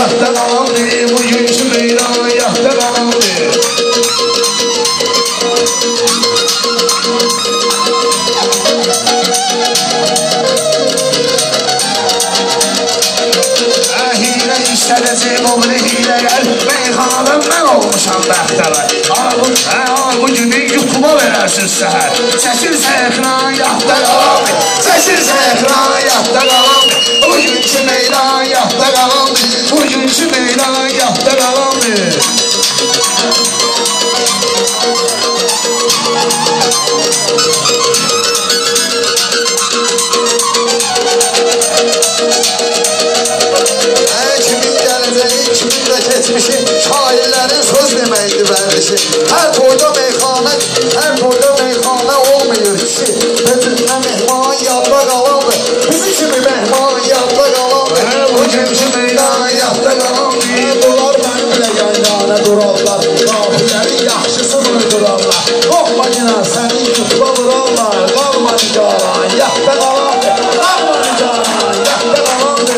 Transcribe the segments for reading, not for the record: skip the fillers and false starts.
yahda qalandı, bugünkü meydan yahda qalandı. Hile işlədəcəm, o biri hile gəl, meyxanadan mən olmuşam bəxtəvər. Bu günü yutuba verərsin səhər. Çəkirsə ekran yahda qalandı, çəkirsə ekran yahda qalandı. Bugünkü meydan yahda qalandı, bugünkü meydan yahda qalandı. Kimin de geçmişi, şairlerin söz demeydi vermişi. Her toyda meyxana olmuyor kişi. Bizimle mehman yadda qalandı, bizi kimi mehman yadda qalandı. Bugünkü meydan yadda qalandı. Bunlar benimle yan-yana durarlar, kafilərin yaxşısını uydurarlar. Qorxmayına səni yutuba vurarlar, qalma nigaran yadda qalandı, qalma nigaran yadda qalandı.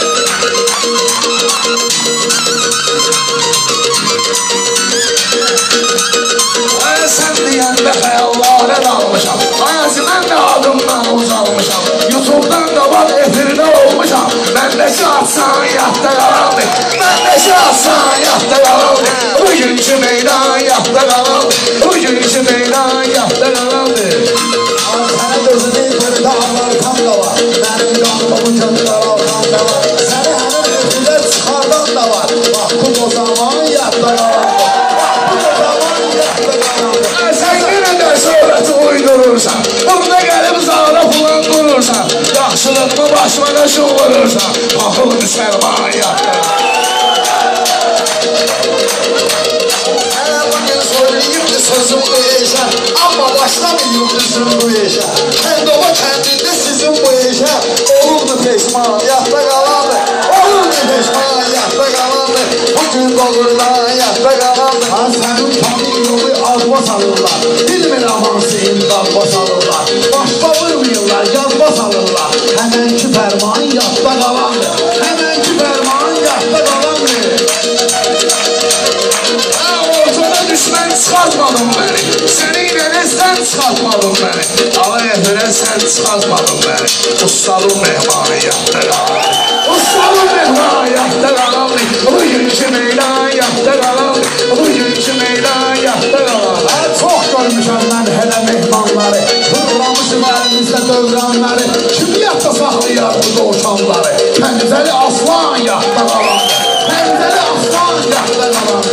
Sən deyəndə xəyallara dalmışam, ayazı mən də adımdan uzalmışam. Youtube'dan da var efirdə olmuşam, məndəki atsan yadda qalandı, məndəki atsan yadda qalandı. Bugünkü meydan yadda qalandı, bugünkü meydan yadda qalandı. Sənə gözünü burada ağlartan da var, mənim qanımın canlar altan da var. Səni həmin ötülər çıxardan da var, bax bu o zaman yadda qalandı. Sən yenə də söhbəti uydurursan, burada gəlib zara falan durursan, yaxşılığımı başıma qaşın vurursan, baxıl müsəlman yadda. Sənə bugün söyləyimdi sözüm bu eşə, amma başlamayım düzüm bu eşə. Kəndova kəndində sizin bu eşə, olurdu peşman yadda qalandı, olurdu peşman yadda qalandı. Bugün doğrudan yadda qalandı. Sənin tanın yolu azma salırlar, bilmirəm hansı imdadma salırlar. Başqa vurmuyorlar, yazma salırlar. Həmənki fərman yadda qalandı, həmənki fərman yadda qalandı. Ortada düşmən çıxartmadın məni, səni ilə sən çıxartmadın məni. Alay efirə sən çıxartmadın məni, ustalım mehmanı yadda qalandı. Ustalım mehmanı yadda qalandı, bugünkü meydan yadda qalandı, bugünkü meydan yadda qalandı. Çox görmüşəm mən hələ mehmanları, fırlamışım əlimizdə dövranları. Kim yadda saxlayar bu dovşanları? Pəncəli aslan yadda qalandı, pəncəli aslan yadda qalandı.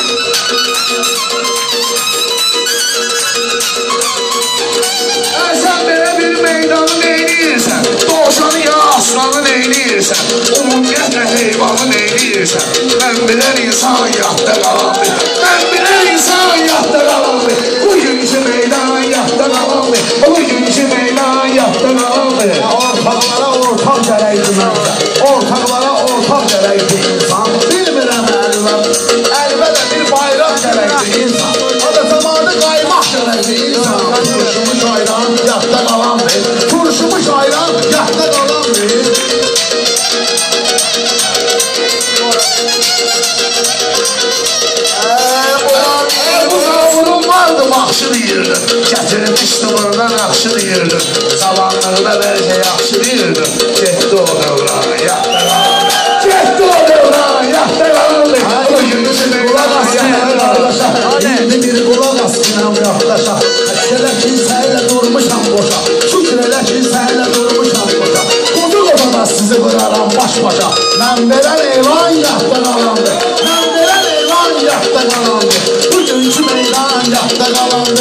Sən belə bir meydanı neyləyirsən, dovşanı ya aslanı neyləyirsən, ümumiyyətlə heyvanı neyləyirsən. Mən bilən insan yadda qalandı, mən bilən insan yadda qalandı. Bugünkü meydan yadda qalandı, bugünkü meydan yadda qalandı. Ortaqlara ortaq gərəkdir məncə, ortaqlara ortaq gərəkdir insan. Bilmirəm əlvəm, əlbədə bir bayraq gərəkdir insan. O da zamanı qaymaq gərəkdir insan. Turşumuş ayran yadda qalandı, turşumuş ayran yadda qalandı. Bu zavurum vardı, baxşı deyirdim, gətirmişdim oradan axşı deyirdim. Zamanlığına bəlkə yaxşı deyirdim, getdi o dövran yadda qalandı, getdi o dövran yadda qalandı. Bugünkü meydan yadda qalandı. İndi bir qulaq asqınam yaxdaşa, həsələ ki sənlə durmuşam boşa, şükür elə ki sənlə durmuşam boşa. Qoca qocada sizi vuraram baş başa, mən verən elan yadda qalandı, mən verən elan yadda qalandı. Bugünkü meydan yadda qalandı.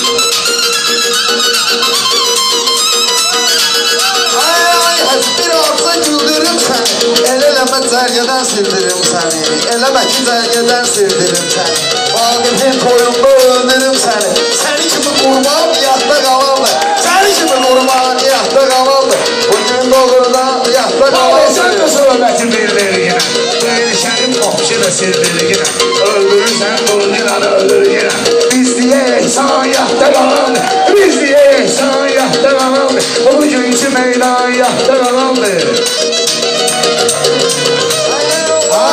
Bir arza güldürüm səni, eləmə cərgədən sildirim səni, eləmə ki cərgədən sildirim səni. Vaqifin toyunda öldürüm səni, səni kimi qurban yadda qalandı, səni kimi qurban yadda qalandı. Bugün doğrudan yadda qalandı. Sən də söhbəti bir-birinə, Şərim qopçu da sildirinə, öldürürsən qulundan öldürünə. Biz deyə ehsan yadda qalandı, biz deyə ehsan yadda qalandı. Bugünkü meydan yadda qalandı.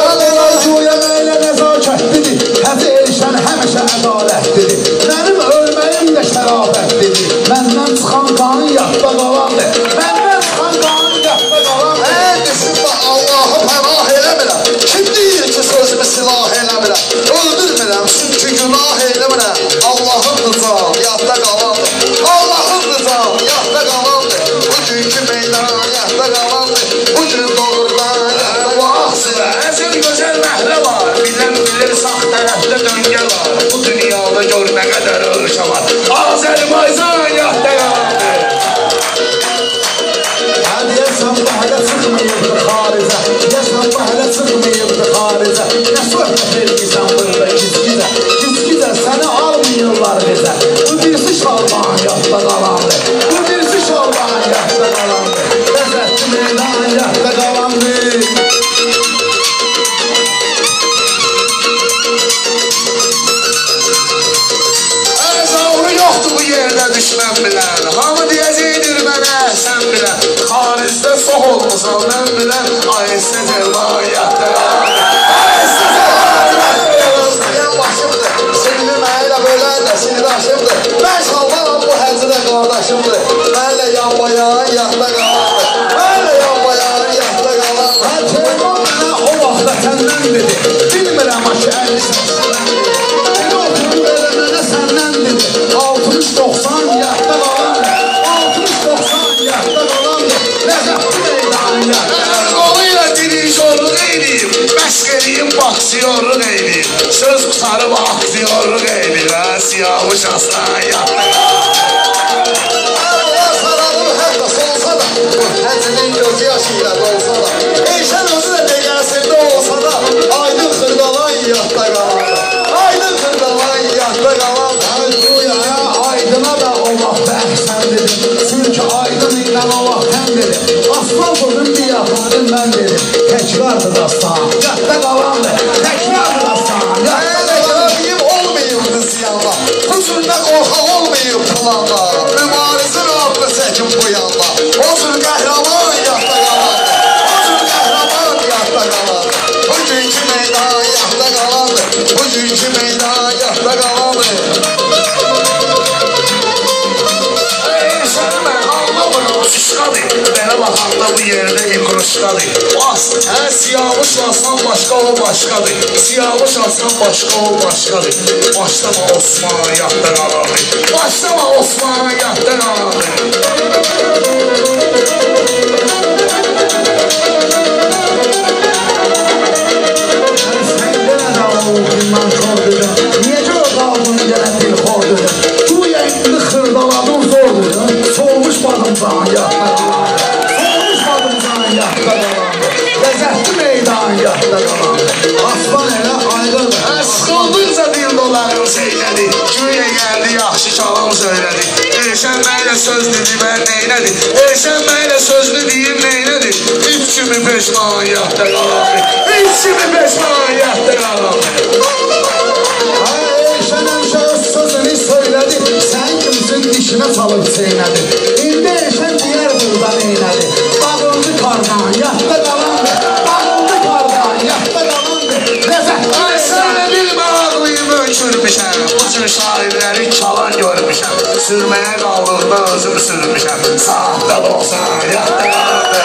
Azərbaycan yadda qalandı. Deyəsən bu hələ çıxmayıbdı xaricə, deyəsən bu hələ çıxmayıbdı xaricə. Nə söhbət edirsən burada gizgizə, səni almayırlar bizə. Bu birisi Şalban yadda qalandı, bu birisi Şalban yadda qalandı. Qəzətli meydan yadda qalandı. Əzavru yoxdur bu yerdə düşmən bilən, hamı deyəcəkdir mənə sən bilən. Xaricdə sox olmasan mən bilən, ayəsə Cəlman yadda qalandı. Ayəsə Cəlman yadda qalandı. Başımdır, silmi mənlə bölən də sildaşımdır. Mən Şalbanam bu həcrə qardaşımdır. Mənlə yanmayan yadda qalandı, mənlə yanmayan yadda qalandı. Cəlman mənə o vaxtda səndən dedi, bilmirəm ki 50 səndən dedi. Bir oturub elə mənə səndən dedi, 60-90 yadda qalandı, 60-90 yadda qalandı. Ləzzətli meydan yadda qalandı. Qoluyla dirijorluq eyləyib, məşq eləyib, baksiyorluq eyləyib. Söz qutarıb aktyorluq eyləyib, siyavuş aslan yadda qalandı. Allah saralım hətta solsa da, bu həcinin gözü yaşı ilə dolsa da, Eyşən özü də degəsində olsa da, aydın xırdalan yadda qalandı, aydın xırdalan yadda qalandı. Aydına da o vaxt əhsən dedim, çünki aydın ilə o vaxt həm dedim, aslan vurdum bir yaxadım mən dedim, təkrardır dastan, yadda qalandı, təkrardır dastan, yadda qalandı. Olmayıbdı ziyanla, bu cürdə qorxaq olmayıb planda, mübarizin adlı çəkin bu yanda, o cür qəhrəman yadda qalandı, o cür qəhrəman yadda qalandı, bugünkü meydan yadda qalandı, bugünkü meydan yadda qalandı. Səni mən anlamıram, şuşqadır. Mənə baxanda bu yerdə mikruşqadır. Siyavuş aslan başqa o başqadır. Siyavuş aslan başqa o başqadır. Başlama Osman yadda qalandı. Başlama Osman yadda qalandı. Səndə nə də oğlundan kor dedim, necə o qaldın gələn bir xor dedim. Bu yayını xırdaladın zor dedim, soğumuş badımdan yadda qalandı, soğumuş badımdan yadda qalandı, ləzzətli meydan yadda qalandı. Aslan elə ayrıldı. Sıxıldıqca dil dolanır seylədi. Güyə gəldi, yaxşı çalam söylədi. Eyşən bəylə söz dedi, mən neynədi? Eyşən bəylə sözlü deyim neynədi? Üç kimi peşman yadda qalandı. Üç kimi peşman yadda qalandı. Eyşən həmişə öz sözünü söylədi, sən kimsin dişinə çalıb seynədi. İndi Eyşən deyər burada neynədi? Dağıldı kardan, yadda qalandı, dağıldı kardan, yadda qalandı. Ay sənə bilmə ağlıyım önkürmüşəm. Bu cür şairləri çalan görmüşəm. Sürməyə qaldığında özüm sürmüşəm. Saatda 90 yadda qalandı.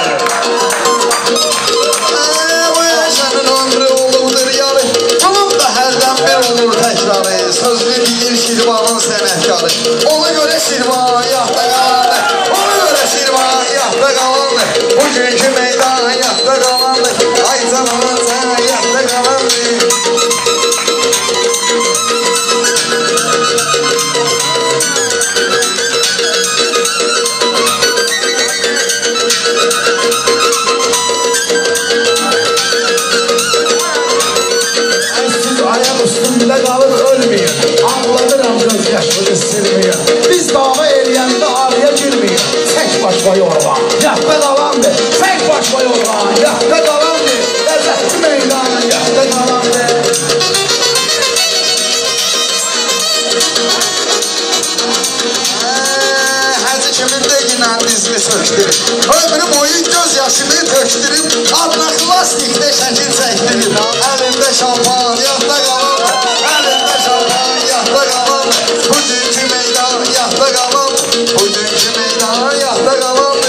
Bu Eyşənin ömrü olubdur yarı, bunun da hərdən bir olur təkrarı. Sözlü deyir Şirvanın sənətkarı, ona görə Şirvan yadda qalandı, ona görə Şirvan yadda qalandı. Bugünkü meydan yadda qalandı, ay canım sən yadda qalandı. Ayak üstündə qalıb ölməyin, ağladıram göz yaşını silməyin. Biz dava eləyəndə araya girməyin, tək başma yorğan, yadda qalandı, tək başma yorğan, yadda qalandı, ləzzətli meydan, yadda qalandı. Həzi kimin də ginən dizini söktürüb, ömrü boyu göz yaşını töktürüb, adına xlastikdə şəkil çəkdirib, əlində şampan, yadda qalandı, əlində şampan, yadda qalandı, bugünkü meydan, yadda qalandı, bugünkü meydan, yadda qalandı.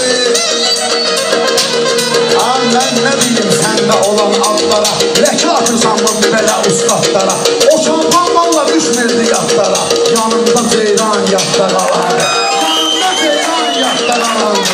Mən nə deyim səndə olan adlara, ləkə atırsan bu belə ustadlara, o şampan valla düşmürdü yadlara, yanımda ceyran yadda qalandı, yanımda ceyran yadda qalandı.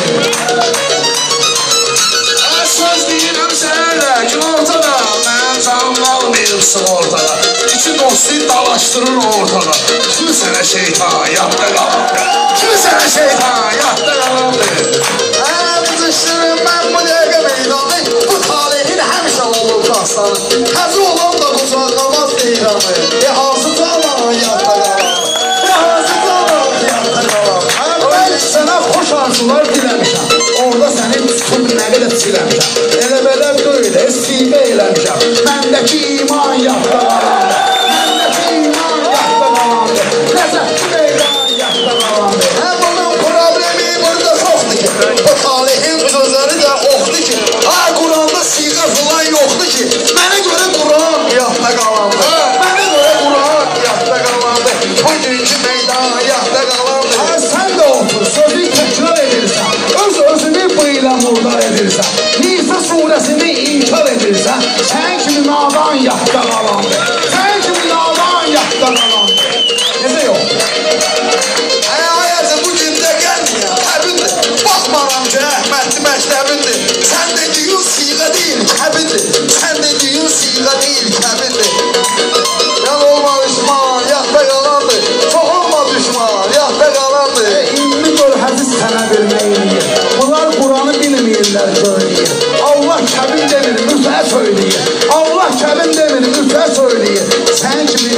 Söz deyirəm sənə, gün ortada, mənim canım qalmayıb sığortada. İki dost Hamısı dalaşdırır ortada. Kimi sənə şeytan yadda qalandı? Kimi sənə şeytan yadda qalandı? Qızışdırın mən bu dəqiqə meydanı, bu talihin həmişə olur dastanı. Həzi olan da qucaqlamaz deyranı, hansı canan yadda qalan, hansı canan yadda qalan. Mən sənə xoş arzular diləmişəm, orada sənin tutun nə qədər çiləmişəm. Elə belə böyle sivə eləmişəm, məndəki iman yadda qalandı, məndəki iman yadda qalandı, nəzətli meydan yadda qalandı. Bunun problemi burada çoxdur ki, bu talihin sözləri də oxdur ki, Quranda siğə filan yoxdur ki, mənə görə Quran yadda qalandı, mənə görə Quran yadda qalandı, bugünkü meydan yadda qalandı. Sən də otur, sözü təkrar edirsən, öz-özünü bu ilə murdar edirsən, Nisa surəsini inkar edirsən, sən kimi nadan yadda qalandı, sən kimi nadan yadda qalandı. Necə yox? Ayəcə bugün də gəlməyəm, həbindir, baxmaram ki, Əhmədli məktəbindir, sən dediyin siğə deyil, kəbindir, sən dediyin siğə deyil, kəbindir. Yan olma düşman, yadda qalandı, çox olma düşman, yadda qalandı. İndi gör hədiz sənə verməyir, bunlar Quranı bilməyirlər, söyləyir. Allah kəbin demir, müfə söyləyir. Allah kəbin demir, müfə söyləyir. Sən kimi...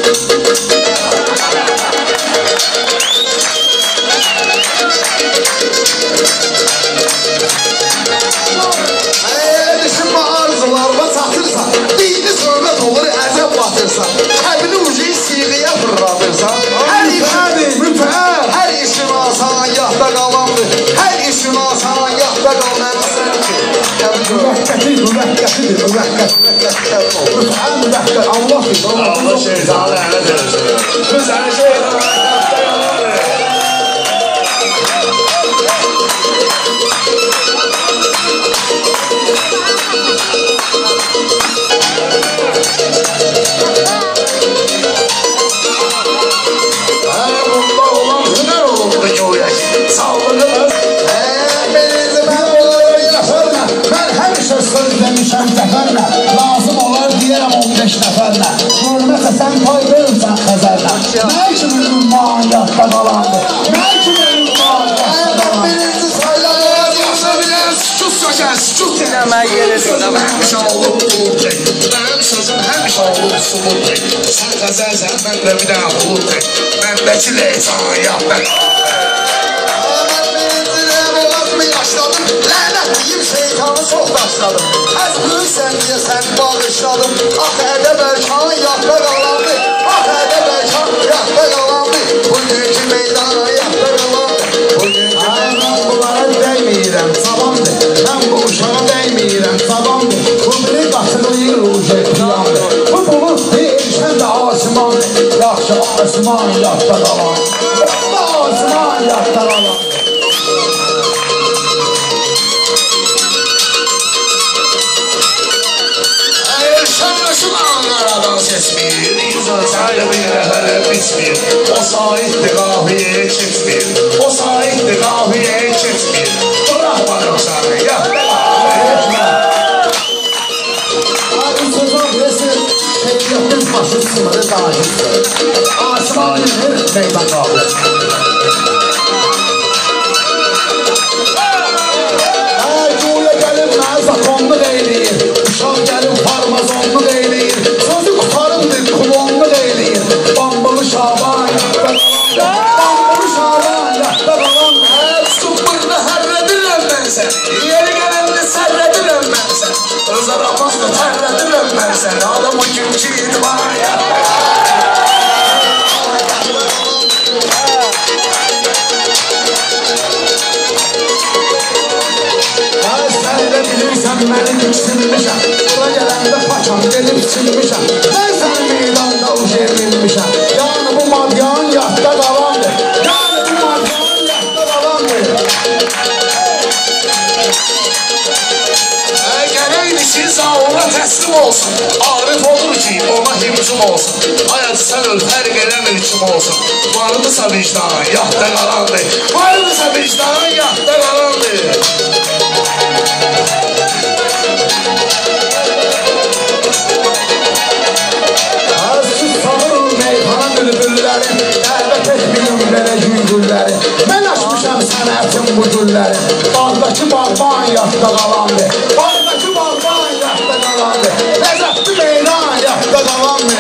Düşünmə arzularına çatırsan, dini söhbət olur, əzəb batırsan, kəbini ucu siğəyə fırladırsan, hər işin asan yadda qalandı, hər işin asan yadda qalmamışsan ki, Müvəqqətidir, müvəqqətidir, müvəqqət. Allah'dır, Allah şeytanı ənə dönürsün. Kimi sənə şeytan yadda qalandı? Bunda olan hüner olundu göğək. Sağlığımız Mən həmişə söz demişəm zəfərlə, lazım olar deyərəm 15 nəfərlə. Hürmətə sən pay verirsən xəzərlə. Nə kimi ümman yadda qalandı? Nə kimi ümman yadda qalandı? birinci sayılar Yoxsa bilən sükut sökən, sükut eləmək gelirsin. Həmişə olub bulutdək, mənim sözüm həmişə olub sulutdək. Sən qəzəlsən, mən də bir dənə bulutdək. Məndəki leysan yadda qalandı. yaşladım, lənət deyim şeytanı çox daşladım. Əz böyüksən deyə səni bağışladım. Ax ədəb ərkan yadda qalandı, ax ədəb ərkan yadda qalandı. Bugünkü meydana yadda qalandı, bugünkü Mən bunlara dəyməyirəm, savamdır. Mən bu uşağa dəyməyirəm, savamdır. Bu biri qatılıyır, uşaq plandır. Bu bulut deyirsən də asimandır. Yaxşı, asiman yadda qalandı. Asiman yadda qalandı. Şanlaşın anlaradan seçmir, yüz ölçəndə bir nəfərə bitmir. O sahibdir qahviyə keçmir, o sahibdir qahviyə keçmir. Bıraxmadım səni, yadda qalandı. Abi sözün birisi şekliyatın başı sınırı dahildir. Asiman nedir? Meydan qaldı. Güya gəlib mənə zakonluq eyləyir, uşaq gəlib farmazonluq eyləyir, sözü qutarımdır, kulonluq eyləyir. Bambalı Şaban yadda qalandı, Bambalı Şaban yadda qalandı. Sıfırda hərlədirəm mən səni, yeri gələndə sərlədirəm mən səni. Öz aramızda tərlədirəm mən səni, adam o günkü idman yadda qalandı. Sən də bilirsən məni diksinmişəm, bura gələndə paçam gedib silmişəm. Mən səni meydanda ucaya bilmişəm, yəni bu madyan yadda qalandır, yəni bu madyan yadda qalandır. Gərəkdir ki, zaura təslim olsun, Arif olur ki, ona himcum olsun. Hayat sən öl, fərq eləmir kim olsun. Varıdırsa vicdan, yadda qalandır, varıdırsa vicdan, yadda qalandır. Siz qalandı. Ləzzətli meydan yadda qalandı.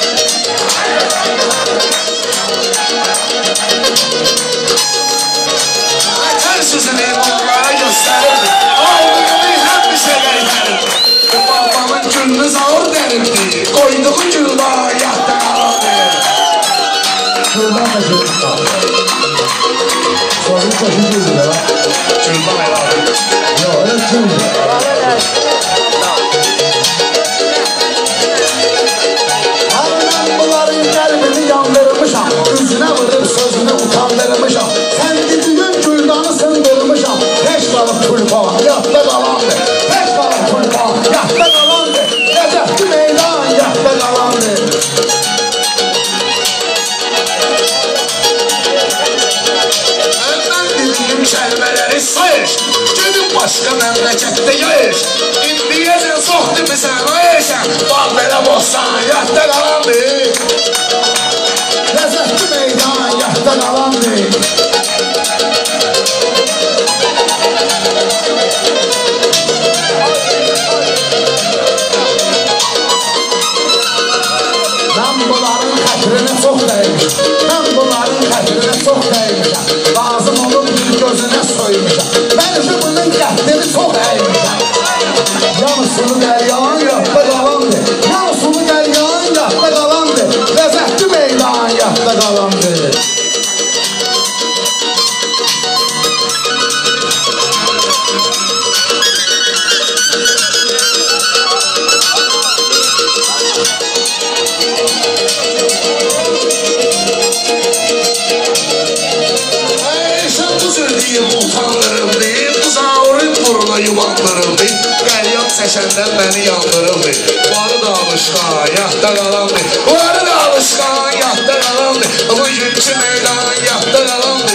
Sizini onlara göstərirdi. Aldığını həmişə qaytarırdı. Babamın gülünü zor dəribdi. Qoyduğu gülda yadda qalandı. Güldan da güldan qaldı. Sorun çoxun güldü də var. Güldan elədi. Yox, elə güldü. Mən bunların qəlbini yandırmışam. Üzünə vırıb sözünü utandırmışam. Sən düzgün güldanı sındırmışam. Heç qalıb tulpan, yadda qalandı. Heç qalıb tulpan, yadda qalandı. Ləzzətli meydan yadda qalandı. Məndən dediyim kəlmələri sayış. Gedib başqa məmləkətdə yayış. İndiyəcən çox demisən ayışən. Bax belə bozsan yadda qalandı. Ləzzətli meydan yadda qalandı. Mən bunların xətrini çox dəymişəm. Mən bunların xətrini çox dəymişəm. Lazım olub bir gözünə soymuşam. Mən bunun qəddini çox əymişəm. Yanı sulu dəryan yadda qalandı. Yanı sulu dəryan yadda qalandı. Ləzzətli meydan yadda qalandı. Sən bu söyləyim utandırıldı. Bu zavrın buruna yuvandırıldı. Qəlyan çəkəndən məni yandırıldı. Varı da alışqan yadda qalandı. Varı da alışqan yadda qalandı. Bugünkü meydan yadda qalandı.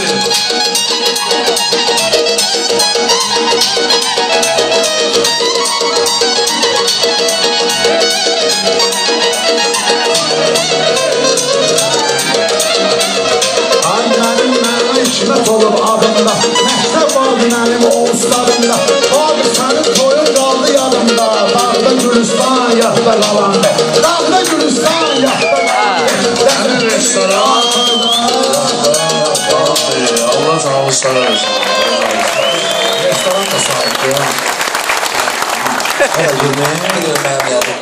Annenin mənə hikmət olub adımda. Məktəb vardı mənim o ustadımda. Abi sənin toyun qaldı yadımda. Dağda Gülüstan yadda qalandı. Dağda Gülüstan yadda qalandı. Sənin restoran. Allah sana ustalar olsun. Restoran da sahibdi ya. Hələ yeməyə